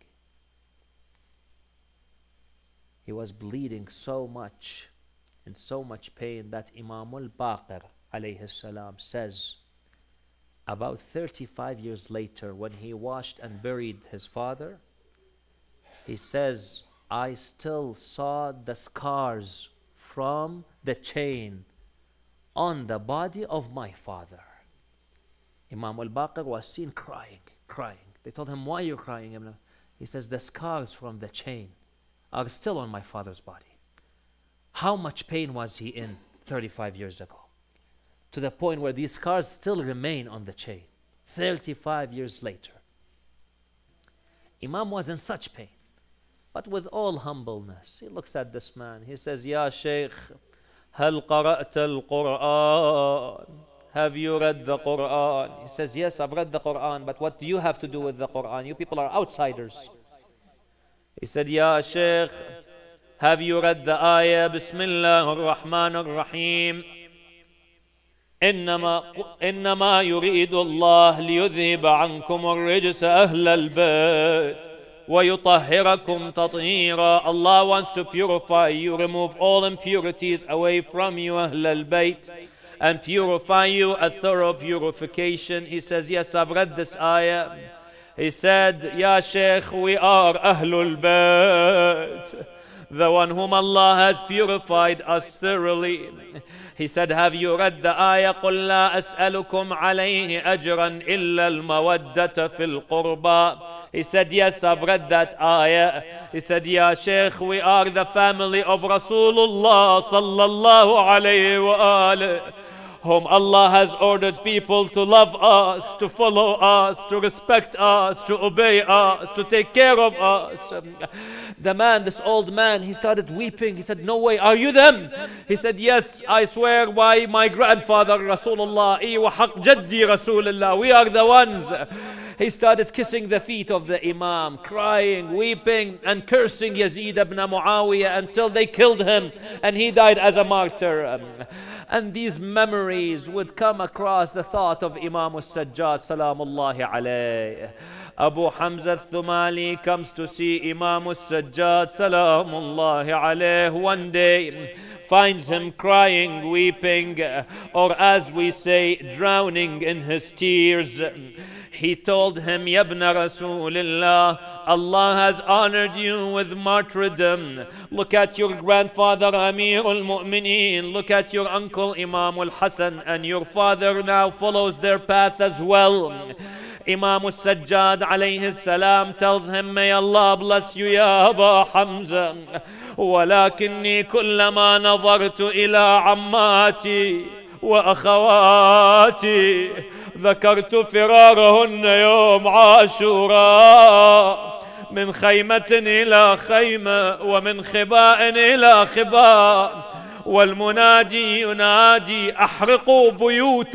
He was bleeding so much, in so much pain, that Imam Al-Baqir alayhi salam says, about thirty-five years later, when he washed and buried his father, he says, I still saw the scars from the chain on the body of my father. Imam Al-Baqir was seen crying, crying. They told him, why are you crying? He says, the scars from the chain are still on my father's body. How much pain was he in thirty-five years ago? To the point where these scars still remain on the chain. thirty-five years later. Imam was in such pain, but with all humbleness, he looks at this man. He says, Ya Shaykh, هل قرأت القرآن? Have you read the Quran? He says, yes, I've read the Quran, but what do you have to do with the Quran? You people are outsiders. He said, Ya Shaykh, have you read the ayah, Bismillah ar-Rahman ar-Rahim? إنما إنما يريد الله ليذهب عنكم الرجس أهل البيت ويطهركم تطهيرا. Allah wants to purify you, remove all impurities away from you, أهل البيت, and purify you, a thorough purification. He says, yes, I've read this ayah. He said, Ya Shaykh, we are Ahlul Bayt, the one whom Allah has purified us thoroughly. He said, have you read the ayah? قُلْ لَا أَسْأَلُكُمْ عَلَيْهِ أَجْرًا إِلَّا الْمَوَدَّةَ فِي الْقُرْبَى. He said, yes, I've read that ayah. He said, Ya Shaykh, we are the family of Rasulullah sallallahu alayhi wa alihi, whom Allah has ordered people to love us, to follow us, to respect us, to obey us, to take care of us. The man, this old man, he started weeping. He said, no way, are you them? He said, yes, I swear by my grandfather Rasulullah, wa haq jaddi Rasulullah, we are the ones. He started kissing the feet of the Imam, crying, weeping, and cursing Yazid ibn Muawiyah until they killed him and he died as a martyr. And these memories would come across the thought of Imam As-Sajjad, salamullahi alayh. Abu Hamza al-Thumali comes to see Imam As-Sajjad, salamullahi alayh, one day, finds him crying, weeping, or as we say, drowning in his tears. He told him, Yabna Rasulillah, Allah has honored you with martyrdom. Look at your grandfather Amir al-Mu'mineen. Look at your uncle Imam al-Hasan, and your father now follows their path as well. Imam As-Sajjad alayhi salam tells him, may Allah bless you, Ya Aba Hamza. ولكني كلما نظرت إلى عماتي وأخواتي ذكرت فرارهن يوم عاشوراء من خيمة إلى خيمة ومن خباء إلى خباء والمنادي ينادي أحرقوا بيوت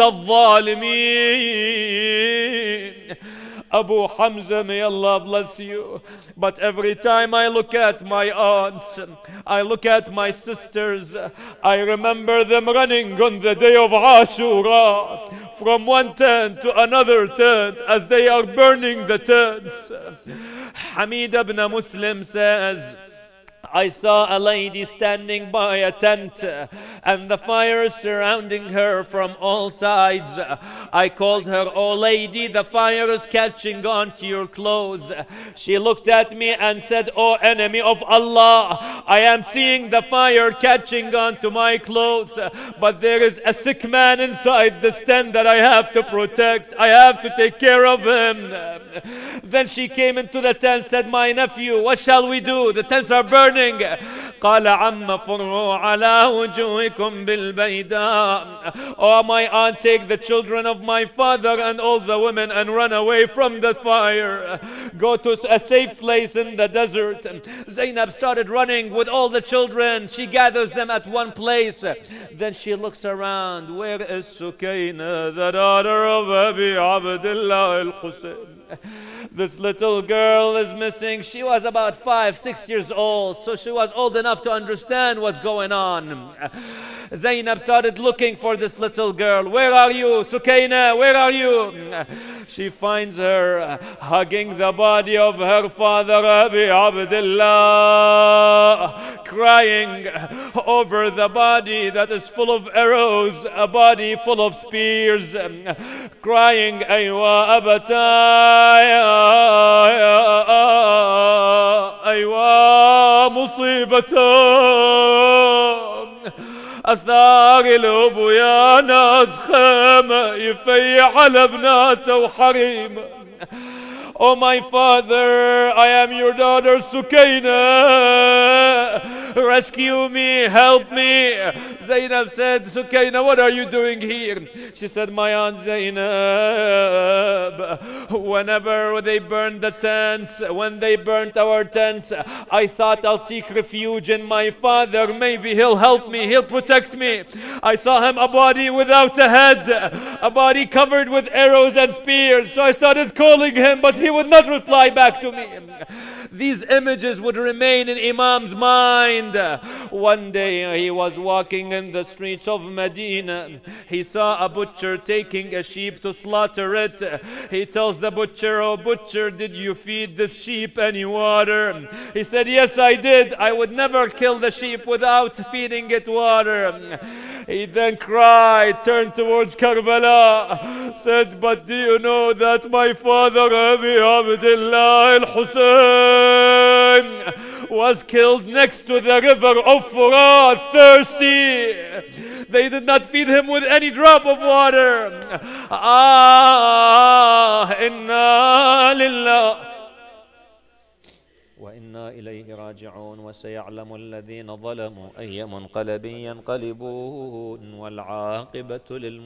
الظالمين. Abu Hamza, may Allah bless you. But every time I look at my aunts, I look at my sisters, I remember them running on the day of Ashura from one tent to another tent as they are burning the tents. Hamid ibn Muslim says, I saw a lady standing by a tent and the fire surrounding her from all sides. I called her, oh lady, the fire is catching on to your clothes. She looked at me and said, oh enemy of Allah, I am seeing the fire catching on to my clothes, but there is a sick man inside this tent that I have to protect. I have to take care of him. Then she came into the tent, said, my nephew, what shall we do? The tents are burning. قال عم فروا على وجوهكم بالبيداء. Oh my aunt, take the children of my father and all the women and run away from the fire. Go to a safe place in the desert. Zainab started running with all the children. She gathers them at one place. Then she looks around. Where is Sukayna, the daughter of Abi Abdullah al-Husayn? This little girl is missing. She was about five, six years old, so she was old enough to understand what's going on. Zainab started looking for this little girl. Where are you, Sukayna? Where are you? She finds her hugging the body of her father, Abi Abdullah, crying over the body that is full of arrows, a body full of spears, crying, Aywa abataya, Aywa musibatan. أثار الأبو يا ناس خيمة يفيح على بناته وحريمه. Oh my father, I am your daughter Sukayna. Rescue me, help me. Zainab said, Sukaina, what are you doing here? She said, my aunt Zainab, whenever they burned the tents, when they burnt our tents, I thought I'll seek refuge in my father. Maybe he'll help me, he'll protect me. I saw him a body without a head, a body covered with arrows and spears. So I started calling him, but he would not reply back to me. These images would remain in Imam's mind. One day he was walking in the streets of Medina. He saw a butcher taking a sheep to slaughter it. He tells the butcher, oh butcher, did you feed this sheep any water? He said, yes, I did. I would never kill the sheep without feeding it water. He then cried, turned towards Karbala, said, but do you know that my father, Abi Abdullah al-Hussein, was killed next to the river of Furat, thirsty. They did not feed him with any drop of water. Ah, inna lillah وإنا إليه راجعون وسيعلم الذين ظلموا أي منقلب ينقلبون والعاقبة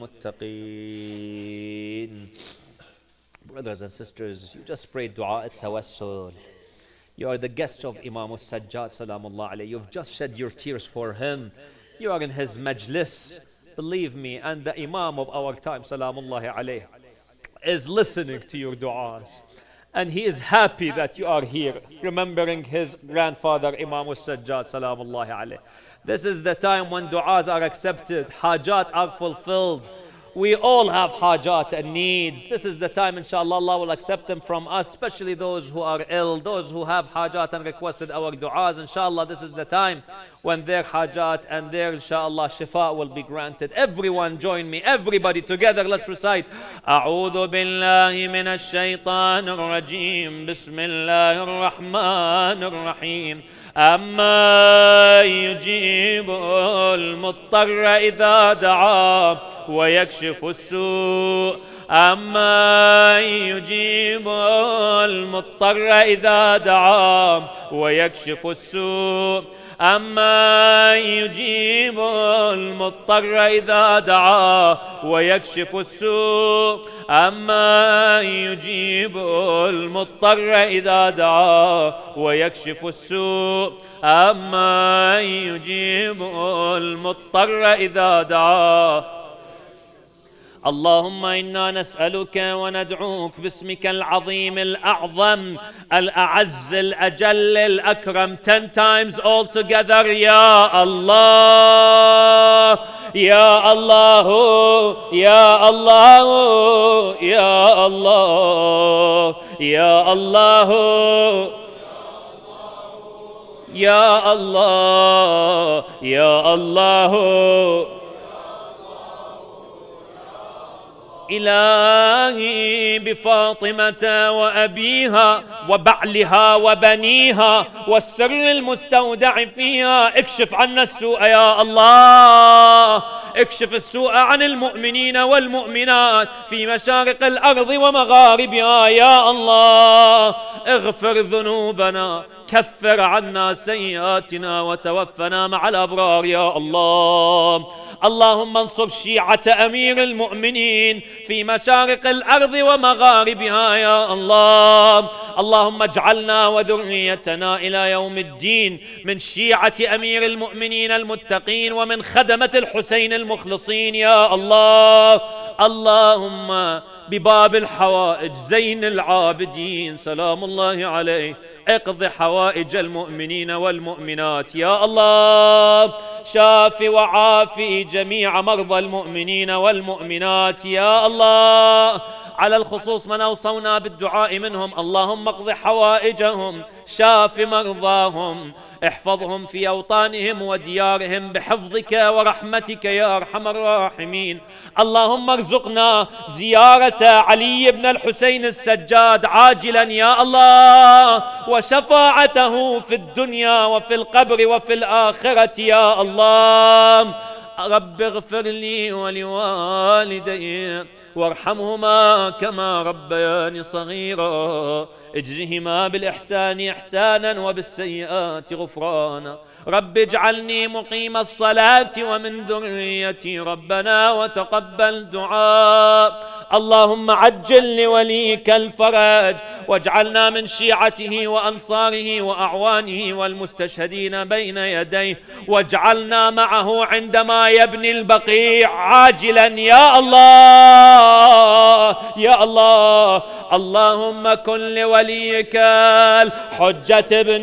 للمتقين. Brothers and sisters, you just prayed dua at-tawassul. You are the guests of Imam As-Sajjad salamullah alayhi. You've just shed your tears for him. You are in his majlis. Believe me, and the Imam of our time salamullah alayhi is listening to your du'as. And he is happy that you are here, remembering his grandfather, Imam As-Sajjad, salamullahi alayh. This is the time when du'as are accepted, hajat are fulfilled. We all have hajat and needs. This is the time, inshallah, Allah will accept them from us, especially those who are ill, those who have hajat and requested our du'as. Inshallah, this is the time when their hajat and their, inshallah, shifa will be granted. Everyone join me, everybody together, let's recite. A'udhu billahi minash shaytanir rajim. Bismillahir rahmanir rahim. أما يجيب المضطر إذا دعاه ويكشف السوء أما يجيب المضطر إذا دعاه ويكشف السوء أما يجيب المضطر إذا دعاه ويكشف السوء أما يجيب المضطر إذا دعاه ويكشف السوء أما يجيب المضطر إذا دعاه. اللهم إنا نسألك وندعوك باسمك العظيم الأعظم الأعز الأجل الأكرم. Ten times all together. يا الله يا الله يا الله يا الله يا الله يا الله يا الله. إلهي بفاطمة وأبيها وبعلها وبنيها والسر المستودع فيها اكشف عنا السوء يا الله. اكشف السوء عن المؤمنين والمؤمنات في مشارق الأرض ومغاربها يا الله. اغفر ذنوبنا، كفر عنا سيئاتنا وتوفنا مع الأبرار يا الله. اللهم انصر شيعة أمير المؤمنين في مشارق الأرض ومغاربها يا الله. اللهم اجعلنا وذريتنا إلى يوم الدين من شيعة أمير المؤمنين المتقين ومن خدمة الحسين المخلصين يا الله. اللهم بباب الحوائج زين العابدين سلام الله عليه اقض حوائج المؤمنين والمؤمنات يا الله. شاف وعافي جميع مرضى المؤمنين والمؤمنات يا الله. على الخصوص من أوصونا بالدعاء منهم اللهم اقض حوائجهم، شاف مرضاهم، احفظهم في أوطانهم وديارهم بحفظك ورحمتك يا أرحم الراحمين. اللهم ارزقنا زيارة علي بن الحسين السجاد عاجلا يا الله وشفاعته في الدنيا وفي القبر وفي الآخرة يا الله. رب اغفر لي ولوالدي وارحمهما كما ربياني صغيرا اجزهما بالإحسان إحسانا وبالسيئات غفرانا رب اجعلني مقيم الصلاة ومن ذريتي ربنا وتقبل دعاء. اللهم عجل لوليك الفرج واجعلنا من شيعته وأنصاره وأعوانه والمستشهدين بين يديه واجعلنا معه عندما يبني البقيع عاجلا يا الله يا الله. اللهم كن لوليك الحجة ابن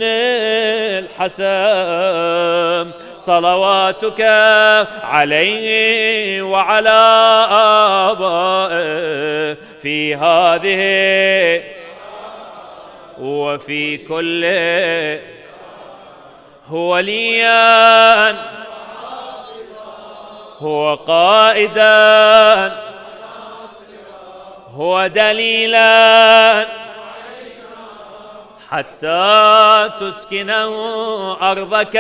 الحسن صلواتك عليه وعلى آبائه في هذه وفي كل هو وليا هو قائدا هو دليلا حتى تسكنه أرضك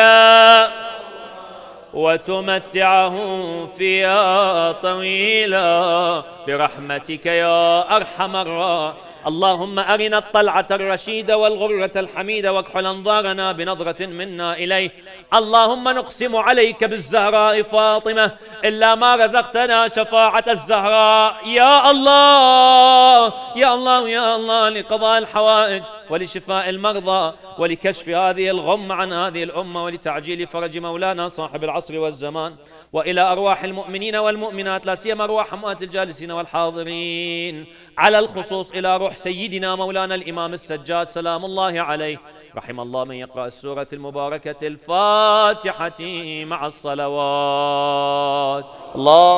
وتمتعه فيها طويلا برحمتك يا أرحم الراحمين. اللهم أرنا الطلعة الرشيدة والغرة الحميدة واكحل أنظارنا بنظرة منا إليه. اللهم نقسم عليك بالزهراء فاطمة إلا ما رزقتنا شفاعة الزهراء يا الله يا الله يا الله لقضاء الحوائج ولشفاء المرضى ولكشف هذه الغم عن هذه الأمة ولتعجيل فرج مولانا صاحب العصر والزمان. وإلى أرواح المؤمنين والمؤمنات لا سيما أرواح أموات الجالسين والحاضرين على الخصوص إلى روح سيدنا مولانا الإمام السجاد سلام الله عليه. رحم الله من يقرأ السورة المباركة الفاتحة مع الصلوات. الله